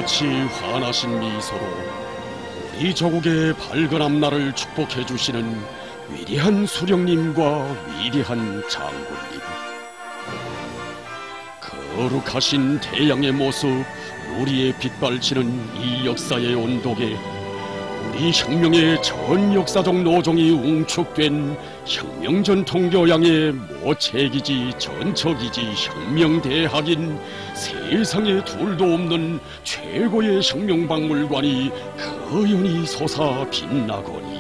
하늘같이 환하신 미소로 우리 조국의 밝은 앞날을 축복해 주시는 위대한 수령님과 위대한 장군님, 거룩하신 태양의 모습, 우리의 빛발치는 이 역사의 온도계, 우리 혁명의 전 역사적 노종이 웅축된 혁명전통교양의 모체기지 전처기지 혁명대학인 세상에 둘도 없는 최고의 혁명박물관이 거연히 솟아 빛나거니,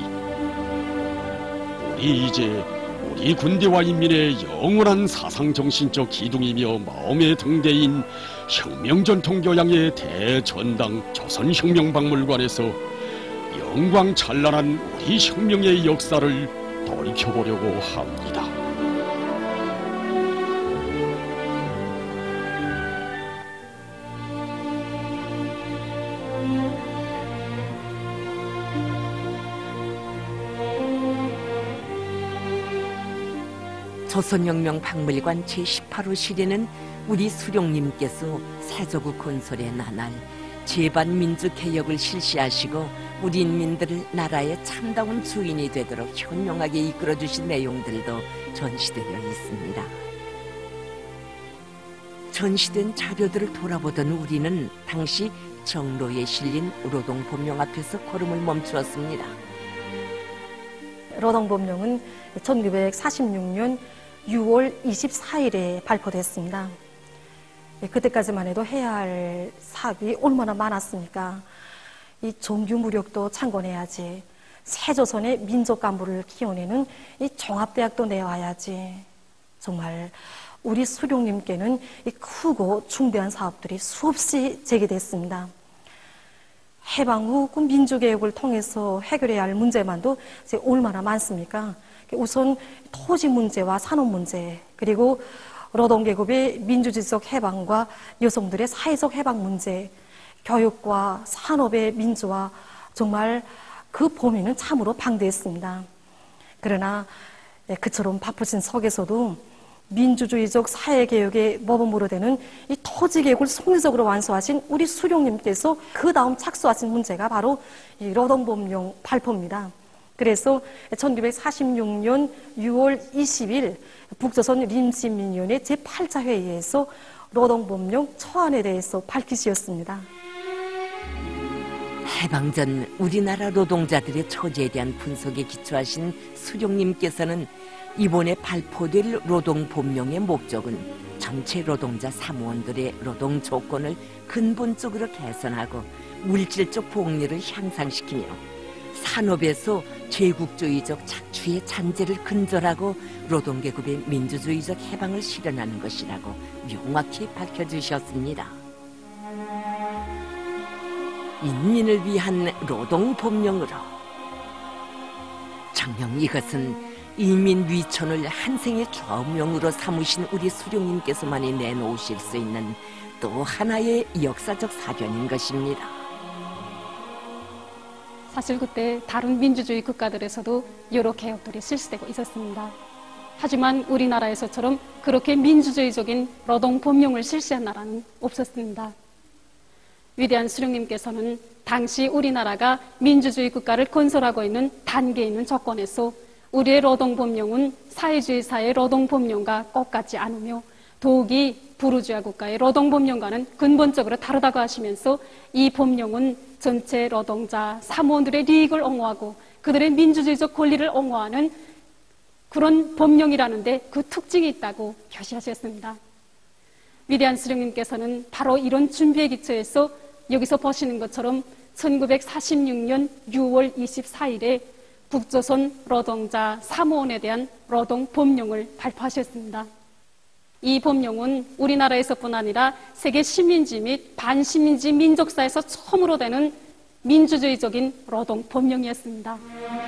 우리 이제 우리 군대와 인민의 영원한 사상정신적 기둥이며 마음의 등대인 혁명전통교양의 대전당 조선혁명박물관에서 영광 찬란한 우리 혁명의 역사를 돌이켜보려고 합니다. 조선혁명 박물관 제18호실에는 우리 수령님께서 세조국 건설의 나날 제반민주개혁을 실시하시고 우리 인민들을 나라의 참다운 주인이 되도록 현명하게 이끌어주신 내용들도 전시되어 있습니다. 전시된 자료들을 돌아보던 우리는 당시 정로에 실린 로동법령 앞에서 걸음을 멈추었습니다. 로동법령은 1946년 6월 24일에 발표됐습니다. 그때까지만 해도 해야 할 사업이 얼마나 많았습니까? 이 정규무력도 창건해야지, 새조선의 민족 간부를 키워내는 이 종합대학도 내와야지. 정말 우리 수령님께는 이 크고 중대한 사업들이 수없이 제기됐습니다. 해방 후 그 민주개혁을 통해서 해결해야 할 문제만도 이제 얼마나 많습니까? 우선 토지 문제와 산업 문제, 그리고 노동계급의 민주주의적 해방과 여성들의 사회적 해방 문제, 교육과 산업의 민주화, 정말 그 범위는 참으로 방대했습니다. 그러나 그처럼 바쁘신 속에서도 민주주의적 사회개혁의 모범으로 되는 이 토지개혁을 성리적으로 완수하신 우리 수령님께서 그 다음 착수하신 문제가 바로 이 노동법령 발표입니다. 그래서 1946년 6월 20일 북조선 림시민위원회 제8차 회의에서 노동법령 초안에 대해서 밝히셨습니다. 해방 전 우리나라 노동자들의 처지에 대한 분석에 기초하신 수령님께서는 이번에 발표될 노동법령의 목적은 전체 노동자 사무원들의 노동 조건을 근본적으로 개선하고 물질적 복리를 향상시키며 산업에서 제국주의적 착취의 잔재를 근절하고 노동계급의 민주주의적 해방을 실현하는 것이라고 명확히 밝혀주셨습니다. 인민을 위한 노동법령으로 정녕 이것은 인민위천을 한생의 좌우명으로 삼으신 우리 수령님께서만이 내놓으실 수 있는 또 하나의 역사적 사변인 것입니다. 사실 그때 다른 민주주의 국가들에서도 여러 개혁들이 실시되고 있었습니다. 하지만 우리나라에서처럼 그렇게 민주주의적인 노동법령을 실시한 나라는 없었습니다. 위대한 수령님께서는 당시 우리나라가 민주주의 국가를 건설하고 있는 단계에 있는 조건에서 우리의 노동법령은 사회주의 사회의 노동법령과 똑같지 않으며 더욱이 부르주아 국가의 노동법령과는 근본적으로 다르다고 하시면서 이 법령은 전체 노동자, 사무원들의利益을 옹호하고 그들의 민주주의적 권리를 옹호하는 그런 법령이라는데 그 특징이 있다고 표시하셨습니다. 위대한 수령님께서는 바로 이런 준비에 기초해서 여기서 보시는 것처럼 1946년 6월 24일에 북조선 노동자 사무원에 대한 노동법령을 발표하셨습니다. 이 법령은 우리나라에서뿐 아니라 세계 식민지 및 반식민지 민족사에서 처음으로 되는 민주주의적인 노동법령이었습니다.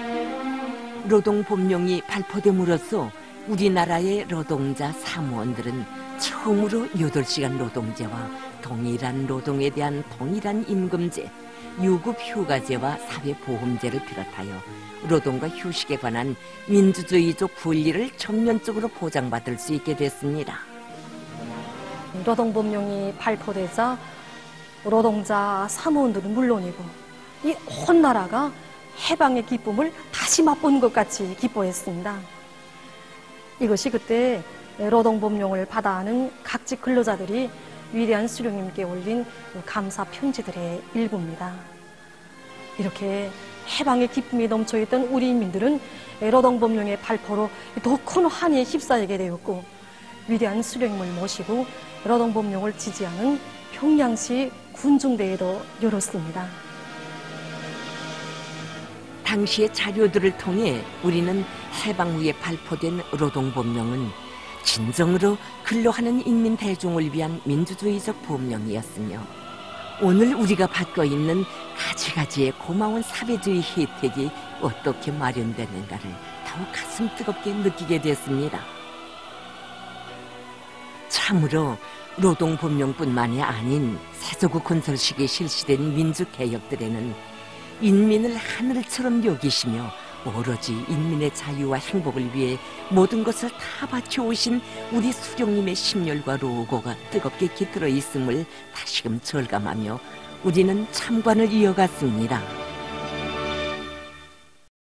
노동법령이 발표됨으로써 우리나라의 노동자 사무원들은 처음으로 8시간 노동제와 동일한 노동에 대한 동일한 임금제, 유급 휴가제와 사회보험제를 비롯하여 노동과 휴식에 관한 민주주의적 권리를 전면적으로 보장받을 수 있게 됐습니다. 노동법령이 발표되자 노동자, 사무원들은 물론이고 이 온 나라가 해방의 기쁨을 다시 맛본 것 같이 기뻐했습니다. 이것이 그때 노동법령을 받아하는 각직 근로자들이 위대한 수령님께 올린 감사 편지들의 일부입니다. 이렇게 해방의 기쁨이 넘쳐있던 우리 인민들은 노동법령의 발표로 더 큰 환희에 휩싸이게 되었고, 위대한 수령님을 모시고 노동법령을 지지하는 평양시 군중대회도 열었습니다. 당시의 자료들을 통해 우리는 해방 후에 발표된 노동법령은 진정으로 근로하는 인민 대중을 위한 민주주의적 법령이었으며, 오늘 우리가 받고 있는 가지가지의 고마운 사회주의 혜택이 어떻게 마련되는가를 더욱 가슴 뜨겁게 느끼게 됐습니다. 참으로 노동법령뿐만이 아닌 세조국 건설 시기에 실시된 민주개혁들에는 인민을 하늘처럼 여기시며 오로지 인민의 자유와 행복을 위해 모든 것을 다 바쳐오신 우리 수령님의 심혈과 로고가 뜨겁게 깃들어 있음을 다시금 절감하며 우리는 참관을 이어갔습니다.